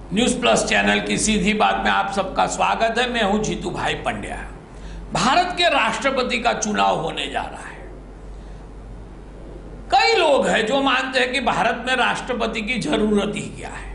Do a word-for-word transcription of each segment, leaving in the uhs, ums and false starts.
News plus channel की सीधी बात में आप सबका स्वागत है। मैं हूं जीतू भाई पंड्या। भारत के राष्ट्रपति का चुनाव होने जा रहा है। कई लोग हैं जो मानते हैं कि भारत में राष्ट्रपति की जरूरत ही क्या है,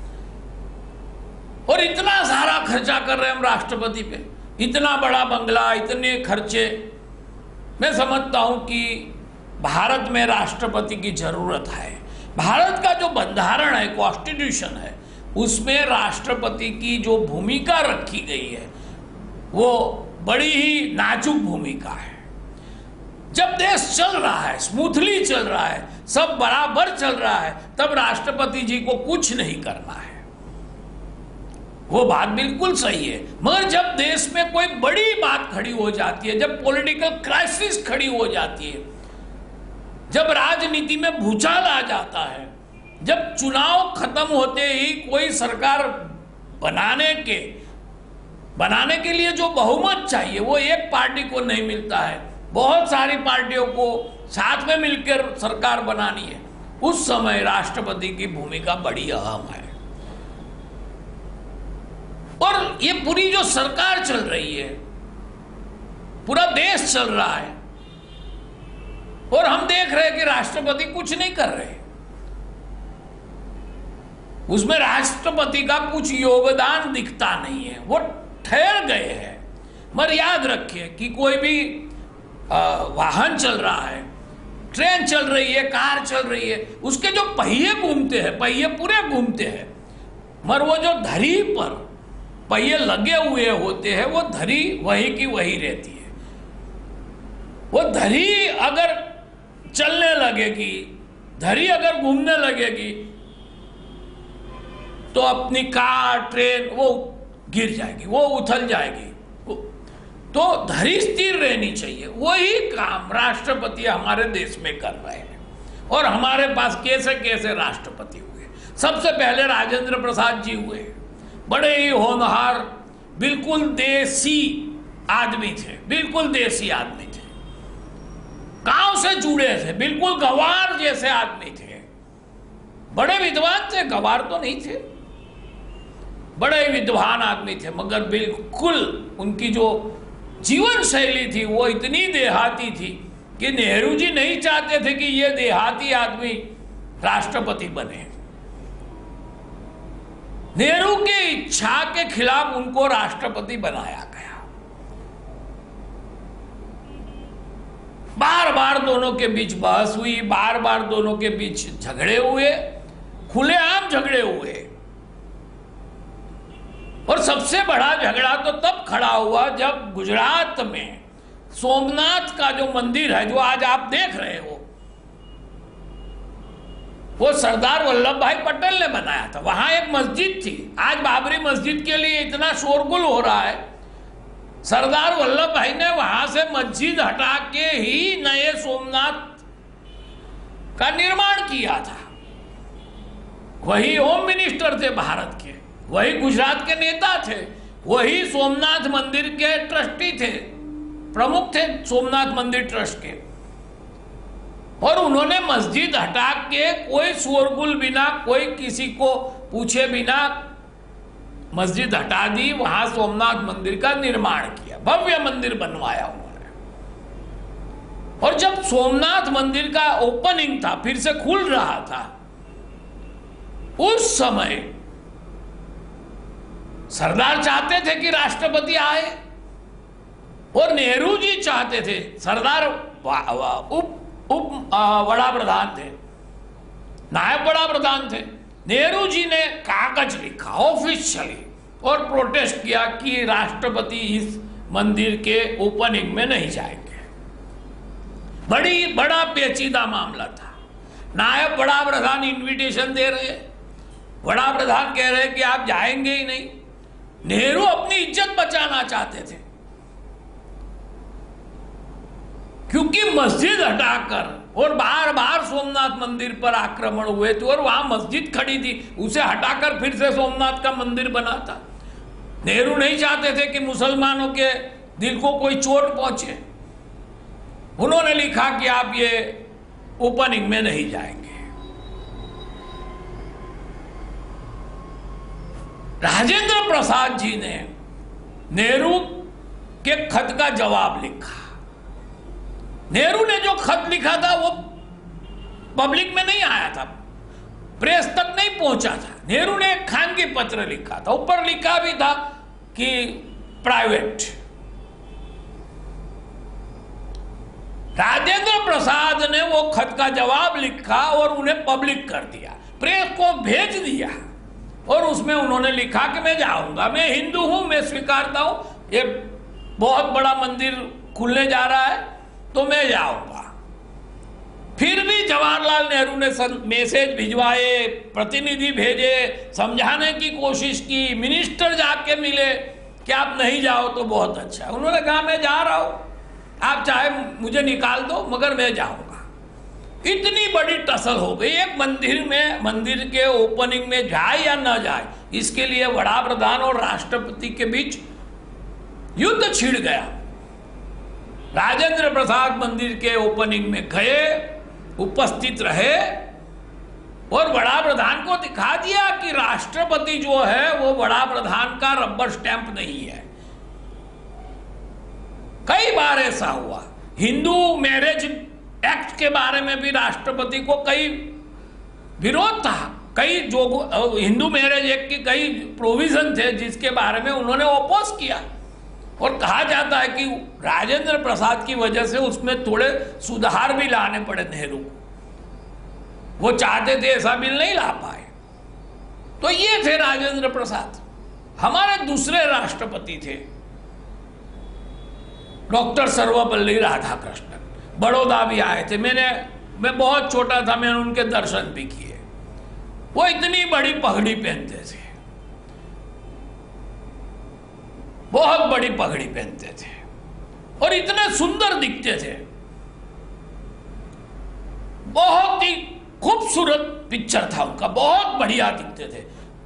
और इतना सारा खर्चा कर रहे हैं हम राष्ट्रपति पे, इतना बड़ा बंगला, इतने खर्चे। मैं समझता हूं कि भारत में राष्ट्रपति की जरूरत है। भारत का जो बंधारण है, कॉन्स्टिट्यूशन है, उसमें राष्ट्रपति की जो भूमिका रखी गई है वो बड़ी ही नाजुक भूमिका है। जब देश चल रहा है, स्मूथली चल रहा है, सब बराबर चल रहा है, तब राष्ट्रपति जी को कुछ नहीं करना है। वो बात बिल्कुल सही है। मगर जब देश में कोई बड़ी बात खड़ी हो जाती है, जब पॉलिटिकल क्राइसिस खड़ी हो जाती है, जब राजनीति में भूचाल आ जाता है, जब चुनाव खत्म होते ही कोई सरकार बनाने के बनाने के लिए जो बहुमत चाहिए वो एक पार्टी को नहीं मिलता है, बहुत सारी पार्टियों को साथ में मिलकर सरकार बनानी है, उस समय राष्ट्रपति की भूमिका बड़ी अहम है। और ये पूरी जो सरकार चल रही है, पूरा देश चल रहा है, और हम देख रहे हैं कि राष्ट्रपति कुछ नहीं कर रहे। उसमें राष्ट्रपति का कुछ योगदान दिखता नहीं है, वो ठहर गए हैं। मगर याद रखिए कि कोई भी आ, वाहन चल रहा है, ट्रेन चल रही है, कार चल रही है, उसके जो पहिए घूमते हैं, पहिए पूरे घूमते हैं, मगर वो जो धरी पर पहिए लगे हुए होते हैं, वो धरी वही की वही रहती है। वो धरी अगर चलने लगेगी, धरी अगर घूमने लगेगी, तो अपनी कार, ट्रेन वो गिर जाएगी, वो उथल जाएगी। तो धरी स्थिर रहनी चाहिए। वही काम राष्ट्रपति हमारे देश में कर रहे हैं। और हमारे पास कैसे कैसे राष्ट्रपति हुए। सबसे पहले राजेंद्र प्रसाद जी हुए, बड़े ही होनहार, बिल्कुल देसी आदमी थे, बिल्कुल देसी आदमी थे, गांव से जुड़े थे, बिल्कुल गवार जैसे आदमी थे, बड़े विद्वान थे, गवार तो नहीं थे, बड़े विद्वान आदमी थे, मगर बिल्कुल उनकी जो जीवन शैली थी वो इतनी देहाती थी कि नेहरू जी नहीं चाहते थे कि ये देहाती आदमी राष्ट्रपति बने। नेहरू की इच्छा के खिलाफ उनको राष्ट्रपति बनाया गया। बार बार दोनों के बीच बहस हुई, बार बार दोनों के बीच झगड़े हुए, खुलेआम झगड़े हुए। और सबसे बड़ा झगड़ा तो तब खड़ा हुआ जब गुजरात में सोमनाथ का जो मंदिर है, जो आज आप देख रहे हो, वो सरदार वल्लभ भाई पटेल ने बनाया था। वहां एक मस्जिद थी, आज बाबरी मस्जिद के लिए इतना शोरगुल हो रहा है। सरदार वल्लभ भाई ने वहां से मस्जिद हटा के ही नए सोमनाथ का निर्माण किया था। वही होम मिनिस्टर थे भारत के, वही गुजरात के नेता थे, वही सोमनाथ मंदिर के ट्रस्टी थे, प्रमुख थे सोमनाथ मंदिर ट्रस्ट के। और उन्होंने मस्जिद हटा के कोई शोरगुल बिना, कोई किसी को पूछे बिना मस्जिद हटा दी, वहां सोमनाथ मंदिर का निर्माण किया, भव्य मंदिर बनवाया उन्होंने। और जब सोमनाथ मंदिर का ओपनिंग था, फिर से खुल रहा था, उस समय सरदार चाहते थे कि राष्ट्रपति आए, और नेहरू जी चाहते थे, सरदार उप उप बड़ा प्रधान थे, नायब बड़ा प्रधान थे। नेहरू जी ने कागज लिखा ऑफिशियली और प्रोटेस्ट किया कि राष्ट्रपति इस मंदिर के ओपनिंग में नहीं जाएंगे। बड़ी बड़ा पेचीदा मामला था। नायब बड़ा प्रधान इनविटेशन दे रहे, बड़ा प्रधान कह रहे कि आप जाएंगे ही नहीं। नेहरू अपनी इज्जत बचाना चाहते थे, क्योंकि मस्जिद हटाकर और बार बार सोमनाथ मंदिर पर आक्रमण हुए थे, और वहां मस्जिद खड़ी थी, उसे हटाकर फिर से सोमनाथ का मंदिर बना था। नेहरू नहीं चाहते थे कि मुसलमानों के दिल को कोई चोट पहुंचे। उन्होंने लिखा कि आप ये ओपनिंग में नहीं जाएंगे। राजेंद्र प्रसाद जी ने नेहरू के खत का जवाब लिखा। नेहरू ने जो खत लिखा था वो पब्लिक में नहीं आया था, प्रेस तक नहीं पहुंचा था। नेहरू ने एक खानगी पत्र लिखा था, ऊपर लिखा भी था कि प्राइवेट। राजेंद्र प्रसाद ने वो खत का जवाब लिखा और उन्हें पब्लिक कर दिया, प्रेस को भेज दिया, और उसमें उन्होंने लिखा कि मैं जाऊंगा, मैं हिंदू हूं, मैं स्वीकारता हूं, ये बहुत बड़ा मंदिर खुलने जा रहा है तो मैं जाऊंगा। फिर भी जवाहरलाल नेहरू ने मैसेज भिजवाए, प्रतिनिधि भेजे, समझाने की कोशिश की, मिनिस्टर जाके मिले कि आप नहीं जाओ तो बहुत अच्छा है। उन्होंने कहा मैं जा रहा हूं, आप चाहे मुझे निकाल दो मगर मैं जाऊंगा। इतनी बड़ी टसल हो गई, एक मंदिर में, मंदिर के ओपनिंग में जाए या ना जाए, इसके लिए वड़ा प्रधान और राष्ट्रपति के बीच युद्ध छिड़ गया। राजेंद्र प्रसाद मंदिर के ओपनिंग में गए, उपस्थित रहे और वड़ा प्रधान को दिखा दिया कि राष्ट्रपति जो है वो वड़ा प्रधान का रबर स्टैंप नहीं है। कई बार ऐसा हुआ। हिंदू मैरिज एक्ट के बारे में भी राष्ट्रपति को कई विरोध था, कई जो हिंदू मैरिज एक्ट के कई प्रोविजन थे जिसके बारे में उन्होंने ओपोज किया, और कहा जाता है कि राजेंद्र प्रसाद की वजह से उसमें थोड़े सुधार भी लाने पड़े नेहरू को। वो चाहते थे ऐसा बिल नहीं ला पाए। तो ये थे राजेंद्र प्रसाद। हमारे दूसरे राष्ट्रपति थे डॉक्टर सर्वपल्ली राधाकृष्णन, बड़ौदा भी आए थे। मैंने मैं बहुत छोटा था, मैंने उनके दर्शन भी किए। वो इतनी बड़ी पगड़ी पहनते थे, बहुत बड़ी पगड़ी पहनते थे और इतने सुंदर दिखते थे। बहुत ही खूबसूरत पिक्चर था उनका, बहुत बढ़िया दिखते थे।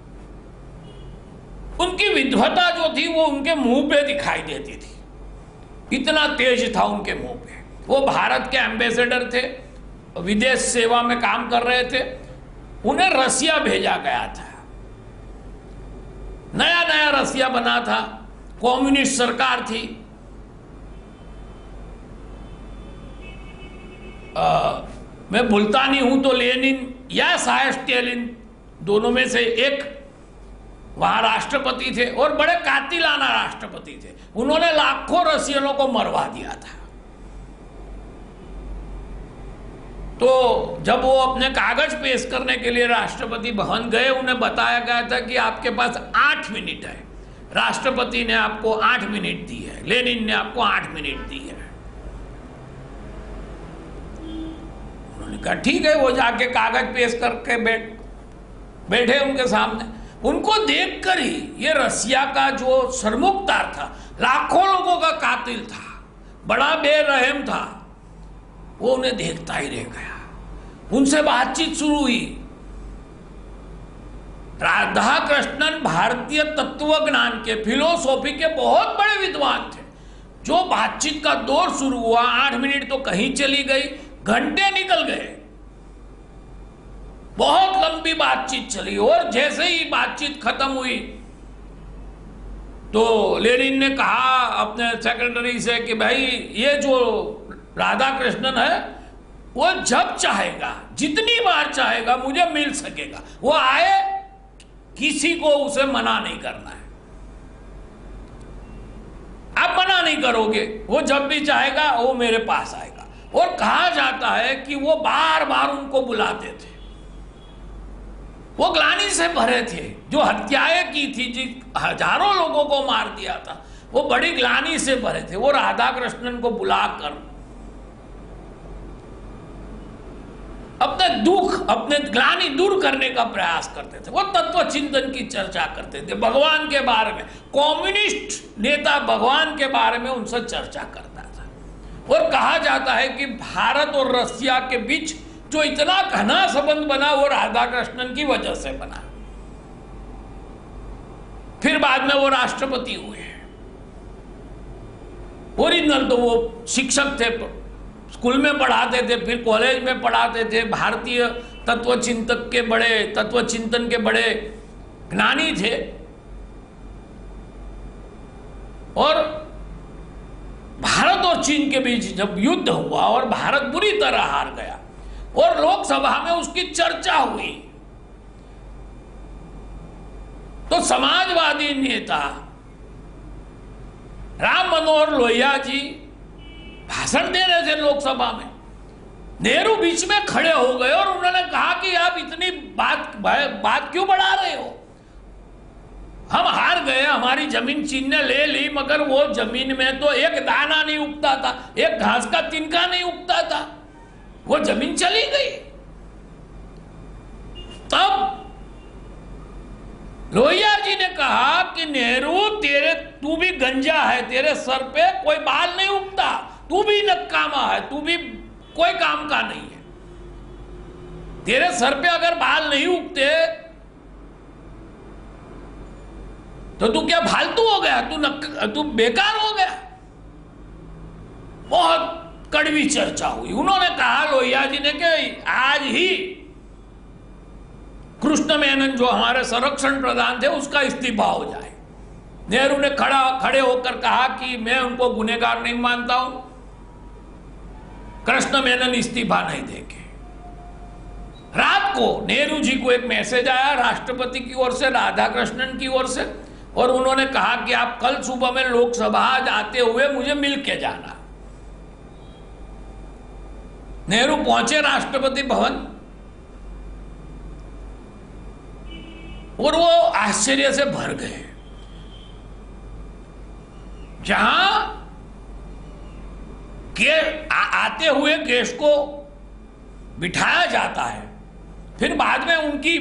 उनकी विद्वता जो थी वो उनके मुंह पे दिखाई देती थी, इतना तेज था उनके मुंह पे। वो भारत के एम्बेसडर थे, विदेश सेवा में काम कर रहे थे। उन्हें रसिया भेजा गया था, नया नया रसिया बना था, कम्युनिस्ट सरकार थी। आ, मैं भूलता नहीं हूं तो लेनिन या शायद स्टेलिन, दोनों में से एक वहां राष्ट्रपति थे और बड़े कातिलाना राष्ट्रपति थे। उन्होंने लाखों रसियनों को मरवा दिया था। तो जब वो अपने कागज पेश करने के लिए राष्ट्रपति भवन गए, उन्हें बताया गया था कि आपके पास आठ मिनट है। राष्ट्रपति ने आपको आठ मिनट दी है, लेनिन ने आपको आठ मिनट दी है। उन्होंने कहा ठीक है। वो जाके कागज पेश करके बैठ बैठे उनके सामने। उनको देखकर ही ये रसिया का जो सरमुखदार था, लाखों लोगों का कातिल था, बड़ा बेरहम था, वो उन्हें देखता ही रह गया। उनसे बातचीत शुरू हुई। राधाकृष्णन भारतीय तत्व ज्ञान के, फिलोसॉफी के बहुत बड़े विद्वान थे। जो बातचीत का दौर शुरू हुआ, आठ मिनट तो कहीं चली गई, घंटे निकल गए। बहुत लंबी बातचीत चली और जैसे ही बातचीत खत्म हुई तो लेनिन ने कहा अपने सेक्रेटरी से कि भाई ये जो राधाकृष्णन है वो जब चाहेगा, जितनी बार चाहेगा मुझे मिल सकेगा। वो आए, किसी को उसे मना नहीं करना है। आप मना नहीं करोगे, वो जब भी चाहेगा वो मेरे पास आएगा। और कहा जाता है कि वो बार बार उनको बुलाते थे। वो ग्लानि से भरे थे, जो हत्याएं की थी, जिन हजारों लोगों को मार दिया था, वो बड़ी ग्लानि से भरे थे। वो राधाकृष्णन को बुलाकर अपने दुख, अपने ग्लानि दूर करने का प्रयास करते थे। वो तत्व चिंतन की चर्चा करते थे, भगवान के बारे में। कम्युनिस्ट नेता भगवान के बारे में उनसे चर्चा करता था। और कहा जाता है कि भारत और रसिया के बीच जो इतना घना संबंध बना वो राधाकृष्णन की वजह से बना। फिर बाद में वो राष्ट्रपति हुए। ओरिजिनल तो वो शिक्षक थे, स्कूल में पढ़ाते थे, फिर कॉलेज में पढ़ाते थे। भारतीय तत्व चिंतक के बड़े, तत्व चिंतन के बड़े ज्ञानी थे। और भारत और चीन के बीच जब युद्ध हुआ और भारत बुरी तरह हार गया और लोकसभा में उसकी चर्चा हुई, तो समाजवादी नेता राम मनोहर लोहिया जी भाषण दे रहे थे लोकसभा में। नेहरू बीच में खड़े हो गए और उन्होंने कहा कि आप इतनी बात बात क्यों बढ़ा रहे हो? हम हार गए, हमारी जमीन चीन ने ले ली, मगर वो जमीन में तो एक दाना नहीं उगता था, एक घास का तिनका नहीं उगता था, वो जमीन चली गई। तब लोहिया जी ने कहा कि नेहरू, तेरे तू भी गंजा है, तेरे सर पे कोई बाल नहीं उगता, तू भी नकामा है, तू भी कोई काम का नहीं है। तेरे सर पे अगर बाल नहीं उगते तो तू क्या फालतू हो गया, तू नक, तू बेकार हो गया। बहुत कड़वी चर्चा हुई। उन्होंने कहा लोहिया जी ने कि आज ही कृष्ण मेनन जो हमारे संरक्षण प्रधान थे उसका इस्तीफा हो जाए। नेहरू ने खड़ा खड़े होकर कहा कि मैं उनको गुनहगार नहीं मानता हूं, कृष्ण मेनन इस्तीफा नहीं देंगे। रात को नेहरू जी को एक मैसेज आया राष्ट्रपति की ओर से, राधाकृष्णन की ओर से, और उन्होंने कहा कि आप कल सुबह में लोकसभा आते हुए मुझे मिल के जाना। नेहरू पहुंचे राष्ट्रपति भवन और वो आश्चर्य से भर गए। जहां के आ, आते हुए गेस्ट को बिठाया जाता है, फिर बाद में उनकी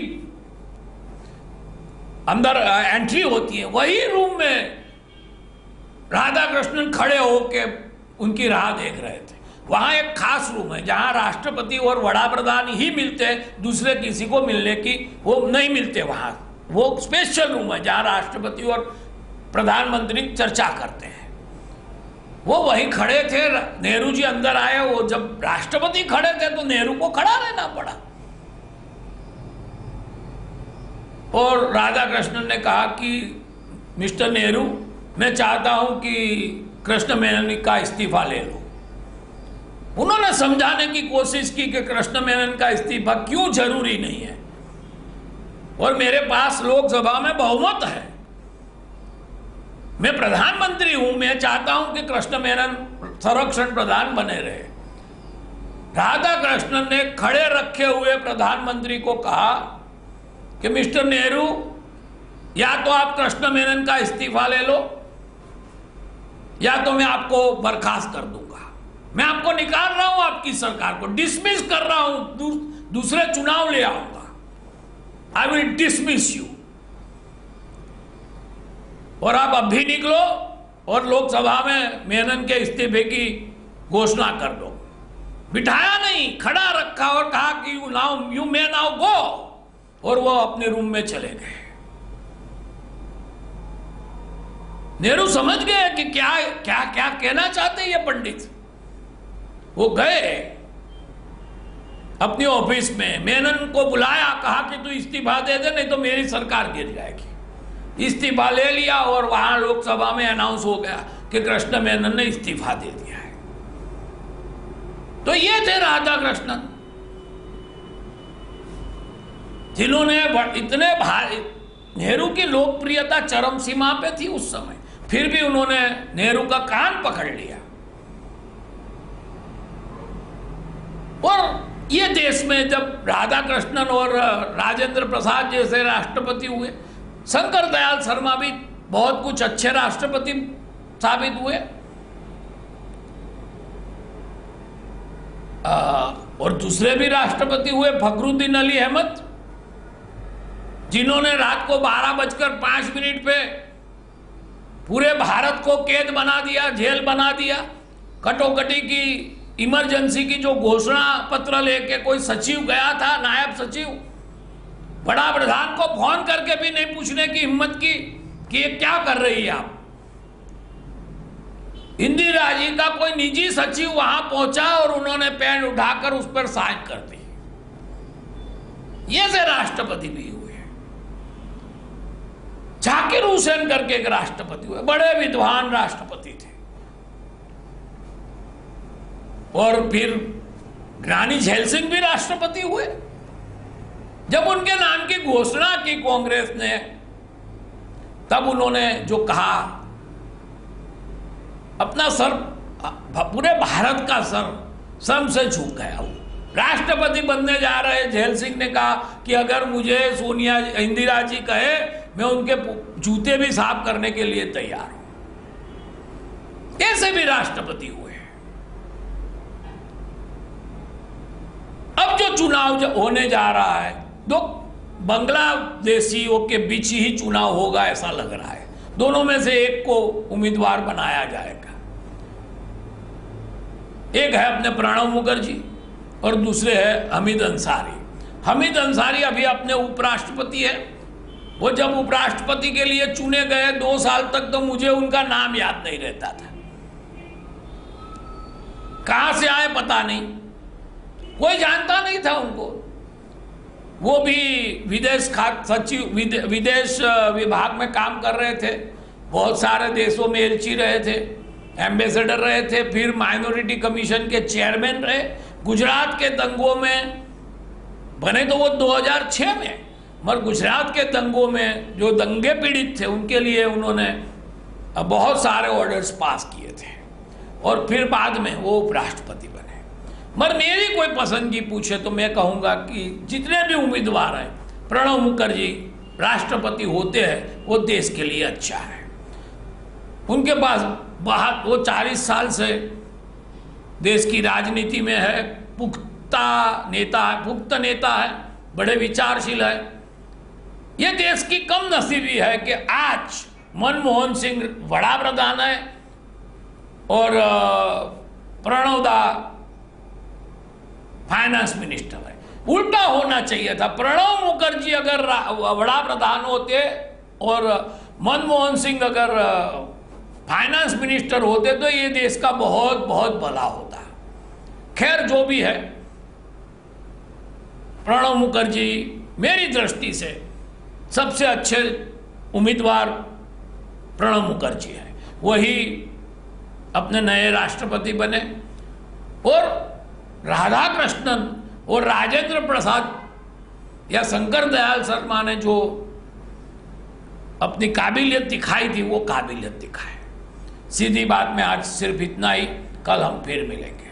अंदर एंट्री होती है, वही रूम में राधा कृष्णन खड़े होके उनकी राह देख रहे थे। वहां एक खास रूम है जहां राष्ट्रपति और वड़ा प्रधान ही मिलते हैं, दूसरे किसी को मिलने की वो नहीं मिलते। वहां वो स्पेशल रूम है जहां राष्ट्रपति और प्रधानमंत्री चर्चा करते हैं। वो वहीं खड़े थे। नेहरू जी अंदर आए, वो जब राष्ट्रपति खड़े थे तो नेहरू को खड़ा रहना पड़ा। और राधा कृष्णन ने कहा कि मिस्टर नेहरू, मैं चाहता हूं कि कृष्ण मेनन का इस्तीफा ले लो। उन्होंने समझाने की कोशिश की कि कृष्ण मेनन का इस्तीफा क्यों जरूरी नहीं है, और मेरे पास लोकसभा में बहुमत है, मैं प्रधानमंत्री हूं, मैं चाहता हूं कि कृष्ण मेनन संरक्षण प्रधान बने रहे। राधा कृष्णन ने खड़े रखे हुए प्रधानमंत्री को कहा कि मिस्टर नेहरू, या तो आप कृष्ण मेनन का इस्तीफा ले लो या तो मैं आपको बर्खास्त कर दूंगा। मैं आपको निकाल रहा हूं, आपकी सरकार को डिसमिस कर रहा हूं, दू, दूसरे चुनाव ले आऊंगा। आई विल डिसमिस यू, और आप अब भी निकलो और लोकसभा में मेनन के इस्तीफे की घोषणा कर दो। बिठाया नहीं, खड़ा रखा और कहा कि you now you may now go, और वो अपने रूम में चले गए। नेहरू समझ गए कि क्या क्या क्या कहना चाहते ये पंडित। वो गए अपने ऑफिस में, मेनन को बुलाया, कहा कि तू इस्तीफा दे दे नहीं तो मेरी सरकार गिर जाएगी। इस्तीफा ले लिया और वहां लोकसभा में अनाउंस हो गया कि कृष्ण मेनन ने इस्तीफा दे दिया है। तो ये थे राधा कृष्णन, जिन्होंने इतने भारी, नेहरू की लोकप्रियता चरम सीमा पे थी उस समय, फिर भी उन्होंने नेहरू का कान पकड़ लिया। और ये देश में जब राधा कृष्णन और राजेंद्र प्रसाद जैसे राष्ट्रपति हुए, शंकर दयाल शर्मा भी बहुत कुछ अच्छे राष्ट्रपति साबित हुए, आ, और दूसरे भी राष्ट्रपति हुए, फखरुद्दीन अली अहमद, जिन्होंने रात को बारह बजकर पांच मिनट पे पूरे भारत को कैद बना दिया, जेल बना दिया। कटोकटी की, इमरजेंसी की जो घोषणा पत्र लेके कोई सचिव गया था, नायब सचिव, बड़ा प्रधान को फोन करके भी नहीं पूछने की हिम्मत की कि ये क्या कर रही है आप। इंदिरा जी का कोई निजी सचिव वहां पहुंचा और उन्होंने पेन उठाकर उस पर साइन कर दी। ये से राष्ट्रपति भी हुए। जाकिर हुसैन करके एक राष्ट्रपति हुए, बड़े विद्वान राष्ट्रपति थे। और फिर रानी झैल सिंह भी राष्ट्रपति हुए। जब उनके नाम की घोषणा की कांग्रेस ने, तब उन्होंने जो कहा, अपना सर, पूरे भारत का सर सम से झुक गया। वो राष्ट्रपति बनने जा रहे झैल सिंह ने कहा कि अगर मुझे सोनिया इंदिरा जी कहे, मैं उनके जूते भी साफ करने के लिए तैयार हूं। ऐसे भी राष्ट्रपति हुए। अब जो चुनाव होने जा रहा है, दो बांग्लादेशियों के बीच ही चुनाव होगा ऐसा लग रहा है। दोनों में से एक को उम्मीदवार बनाया जाएगा। एक है अपने प्रणब मुखर्जी और दूसरे है हमीद अंसारी। हमीद अंसारी अभी अपने उपराष्ट्रपति है। वो जब उपराष्ट्रपति के लिए चुने गए, दो साल तक तो मुझे उनका नाम याद नहीं रहता था। कहां से आए पता नहीं, कोई जानता नहीं था उनको। वो भी विदेश खात सचिव विदे, विदेश विभाग में काम कर रहे थे। बहुत सारे देशों में एलची रहे थे, एम्बेसडर रहे थे, फिर माइनॉरिटी कमीशन के चेयरमैन रहे। गुजरात के दंगों में बने तो वो दो हज़ार छह में, मगर गुजरात के दंगों में जो दंगे पीड़ित थे उनके लिए उन्होंने बहुत सारे ऑर्डर्स पास किए थे। और फिर बाद में वो उपराष्ट्रपति बने। मगर मेरी कोई पसंद की पूछे तो मैं कहूँगा कि जितने भी उम्मीदवार हैं, प्रणब मुखर्जी राष्ट्रपति होते हैं वो देश के लिए अच्छा है। उनके पास बहुत, वो चालीस साल से देश की राजनीति में है, पुख्ता नेता है, पुख्त नेता है, बड़े विचारशील है। ये देश की कम नसीबी है कि आज मनमोहन सिंह बड़ा प्रधान है और प्रणब दा फाइनेंस मिनिस्टर है। उल्टा होना चाहिए था। प्रणब मुखर्जी अगर बड़ा प्रधान होते और मनमोहन सिंह अगर फाइनेंस मिनिस्टर होते तो ये देश का बहुत बहुत भला होता। खैर जो भी है, प्रणब मुखर्जी मेरी दृष्टि से सबसे अच्छे उम्मीदवार प्रणब मुखर्जी है। वही अपने नए राष्ट्रपति बने। और राधा कृष्णन और राजेंद्र प्रसाद या शंकर दयाल शर्मा ने जो अपनी काबिलियत दिखाई थी वो काबिलियत दिखाए। सीधी बात में आज सिर्फ इतना ही। कल हम फिर मिलेंगे।